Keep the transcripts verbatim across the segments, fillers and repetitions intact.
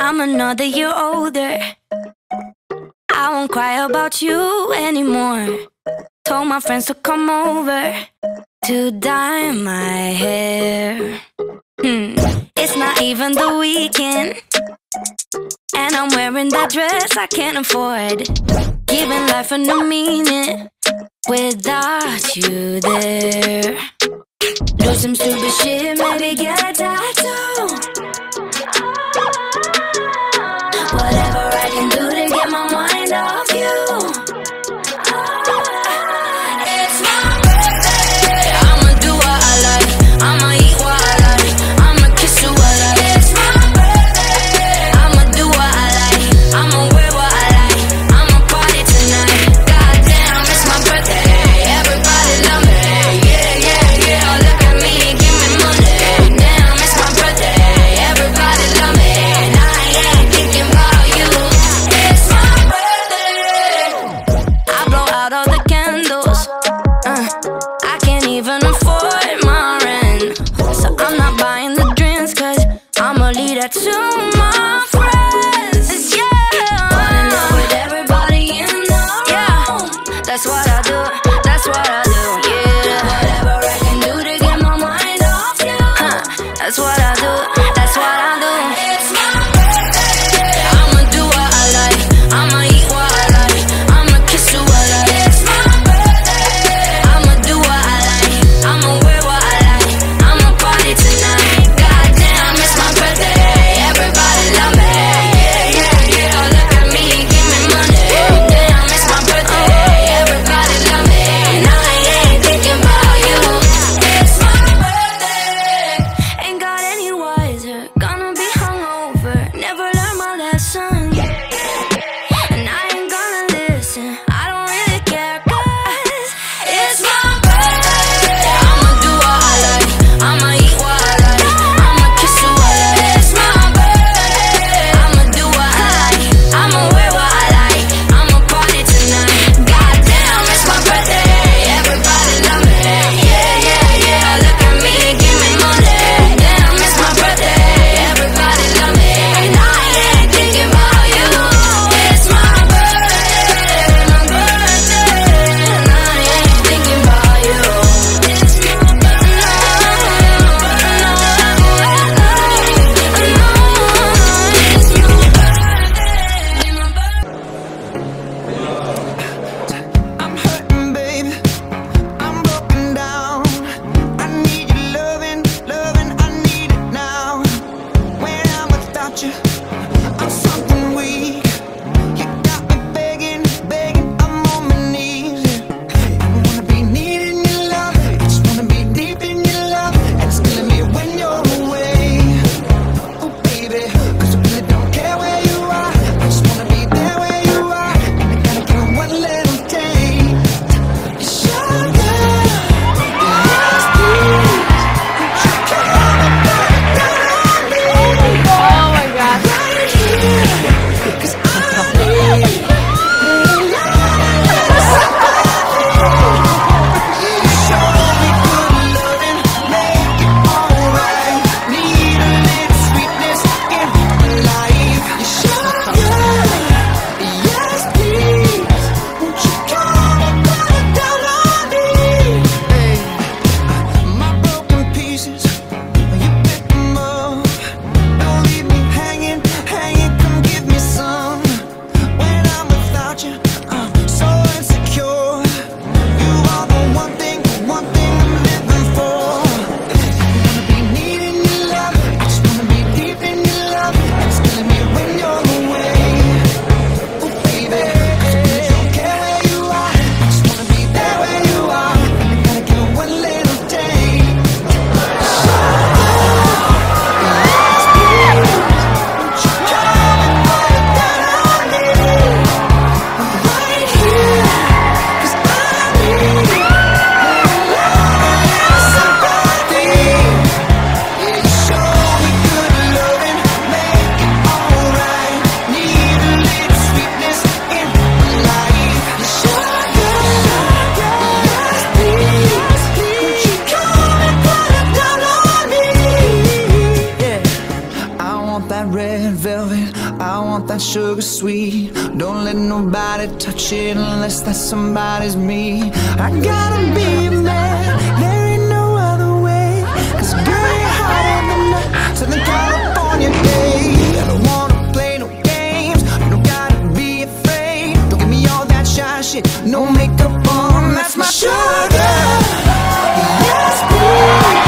I'm another year older. I won't cry about you anymore. Told my friends to come over to dye my hair. Hmm. It's not even the weekend, and I'm wearing that dress I can't afford. Giving life a new meaning without you there. Do some stupid shit, maybe get a tattoo. Whatever I can do to get my mind off you. It's my birthday. I'ma do what I like, I'ma eat what I like, I'ma kiss you what I like. It's my birthday. I'ma do what I like, I'ma wear what I like, I'ma party tonight. Goddamn, it's my birthday. Everybody love me. Yeah, yeah, yeah. Look at me, give me money. Damn, it's my birthday. Everybody love me. And I ain't thinking about you. It's my birthday. I blow out all the candles. Uh, I can't even afford my rent, so I'm not buying the drinks, cause I'ma leave that to my friends. Yeah, running up with everybody in the room. Yeah, that's what I do, that's what I do. Yeah, whatever I can do to get my mind off you. Huh, that's what I do, that's what I do. It's my birthday. I'ma do what I like, I'ma eat what I like, I'ma kiss you what I like. It's my birthday. I'ma do what I like, I'ma wear what I like, I'ma party tonight. Goddamn, it's my birthday. Everybody love me. Yeah, yeah, yeah. Look at me, give me money. Damn, it's my birthday. Everybody love me. And I ain't thinking about you. It's my birthday. Ain't got any wiser, gonna be hungover, never learn my lesson. And I ain't gonna listen, I don't really care, cause it's my birthday. I'ma do what I like, I'ma eat what I like, I'ma kiss you what I like. It's my birthday. I'ma do what I like, I'ma wear what I like, I'ma party tonight. Goddamn, it's my birthday. Everybody love me. Yeah, yeah, yeah. Look at me, give me money. Damn, it's my birthday. Everybody love me. And I ain't thinking about you. It's my birthday, my birthday. And I ain't thinking about you. It's my I'm hurting, baby. I'm broken down. I need your loving, loving. I need it now. When I'm without you, I'm something weak. You got me begging, begging. I'm on my knees. I wanna be needing your love. I just wanna be deep in your love. And it's killing me when you're away. Oh, baby, 'cause I really don't care where you are. I just wanna be there where you are. And I gotta give it one little taste. Sugar, yes, please. Would you come and put it down on me? Oh my gosh. I want that sugar sweet. Don't let nobody touch it unless that somebody's me. I gotta be a man, there ain't no other way. Cause girl, you're hotter than the Southern California day. I don't wanna play no games, you don't gotta be afraid. Don't give me all that shy shit, no makeup on, that's my sugar. Yes, please.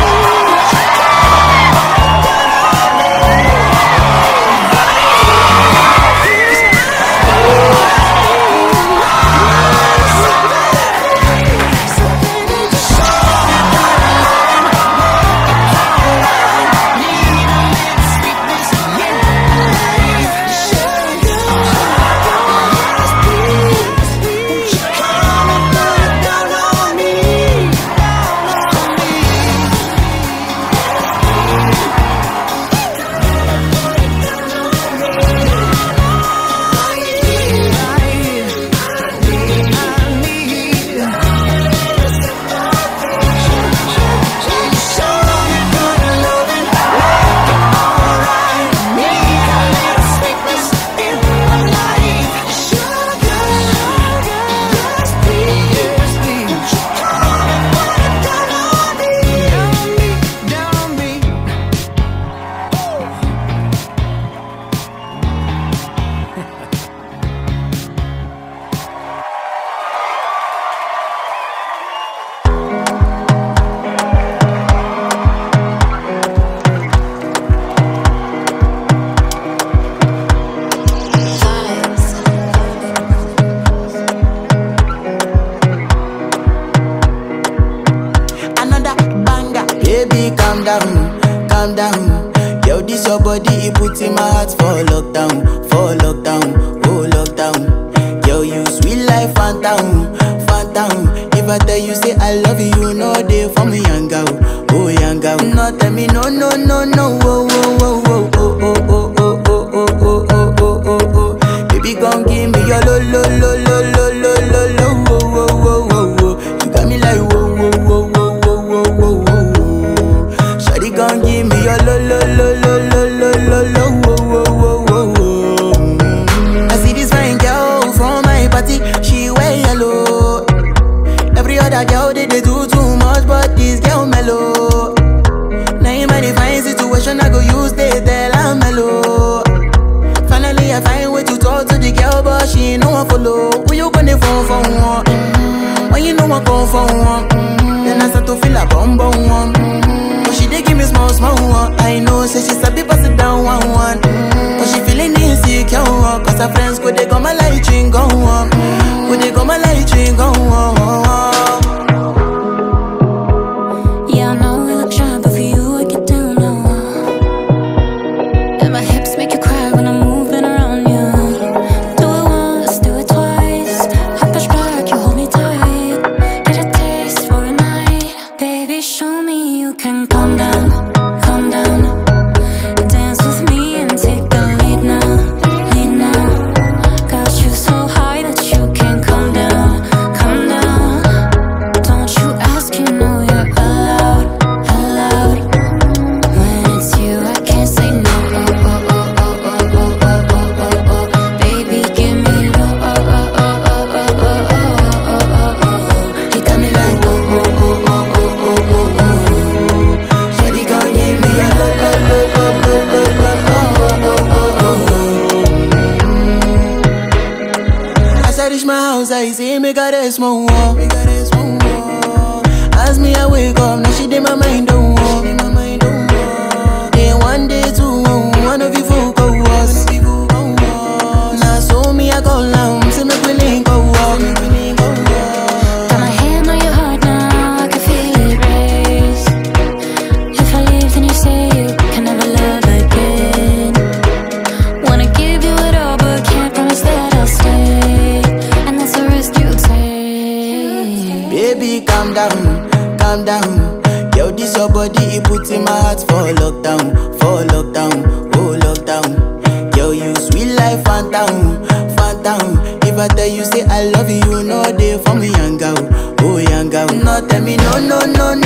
I love you, no day for me, young girl. Oh, young girl. No, tell me no, no, no,